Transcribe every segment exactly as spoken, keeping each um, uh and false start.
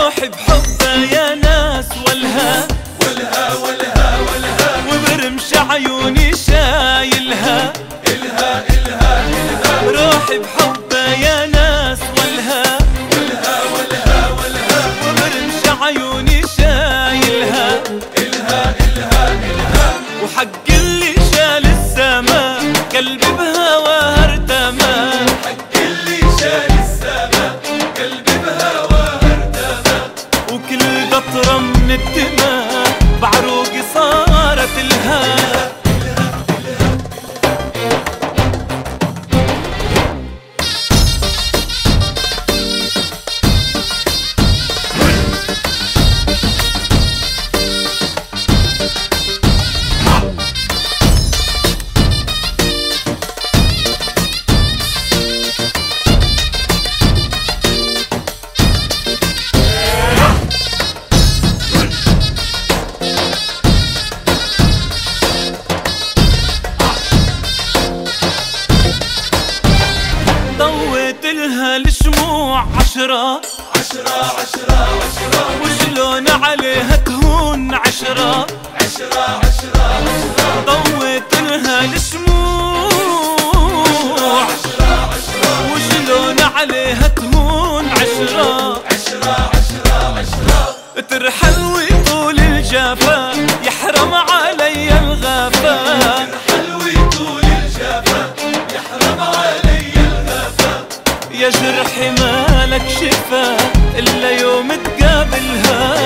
روحي بحبه يا ناس والها والها والها والها، وبرمش عيوني شايلها إلها إلها إلها، روحي بحبه يا ناس والها والها والها والها، وبرمش عيوني شايلها إلها إلها إلها، وحق اللي شال السما قلبي بهواها ارتمى، حق اللي شال السما قلبي بهواها ارتمى، وكل قطرة من الدماء بعروقي صارت الها. ضويت لها الشموع عشرة عشرة عشرة عشرة، وشلون عليها تهون عشرة عشرة عشرة عشرة، ضويت لها الشموع عشرة عشرة، وشلون عليها تهون عشرة عشرة عشرة عشرة، ترحل ويطول الجافا يحرم علي الغافا، حلوي طول الجفا يحرم علي الغفا، يا جرحي مالك شفا إلا يوم تقابلها.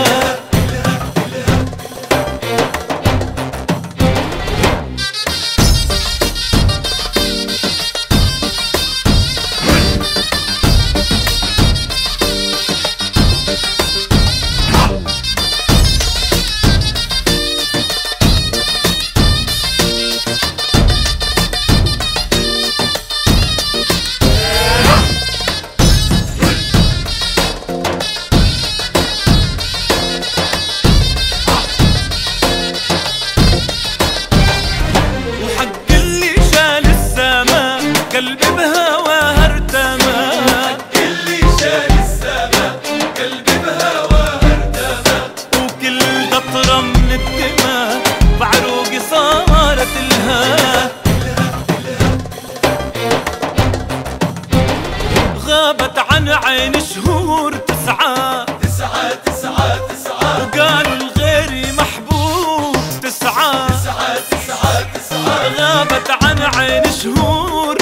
قلبي بهواها ارتمى، اللي شال السما قلبي بهواها ارتمى، وكل قطرة من الدماء بعروقي صارت الها. غابت عن عين شهور تسعة تسعة تسعة تسعة، وقالوا الغيري محبوب تسعة تسعة تسعة تسعة، غابت عن عين شهور